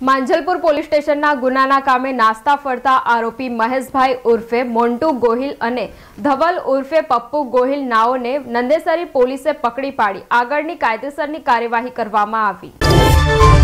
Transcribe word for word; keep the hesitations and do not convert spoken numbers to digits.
Manjalpur police સ્ટેશનના ગુનાના કામે નાસ્તા ફરતા આરોપી મહેશભાઈ ઉર્ફે મોન્ટુ ગોહિલ અને ધવલ ઉર્ફે પપ્પુ ગોહિલ નાઓને નંદેસરી પોલીસે પકડી પાડી આગળની કાયદેસરની કાર્યવાહી કરવામાં આવી।